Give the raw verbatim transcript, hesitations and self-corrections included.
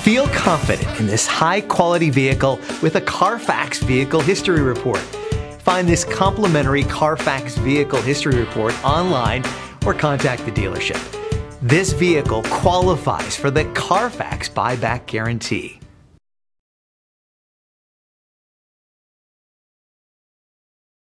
Feel confident in this high-quality vehicle with a Carfax Vehicle History Report. Find this complimentary Carfax Vehicle History Report online or contact the dealership. This vehicle qualifies for the Carfax Buyback Guarantee.